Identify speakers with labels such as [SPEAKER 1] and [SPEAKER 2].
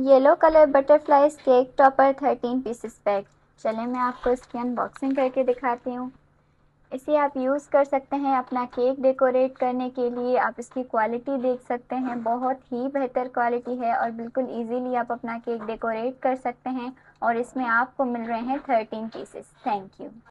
[SPEAKER 1] Yellow colour butterflies cake topper 13 pieces pack. चलें मैं आपको इसकी अनबॉक्सिंग करके दिखाती हूँ। इसे आप यूज़ कर सकते हैं अपना केक डेकोरेट करने के लिए। आप इसकी क्वालिटी देख सकते हैं, बहुत ही बेहतर क्वालिटी है और बिल्कुल इजीली आप अपना केक डेकोरेट कर सकते हैं। और इसमें आपको मिल रहे हैं 13 पीसेस। Thank you.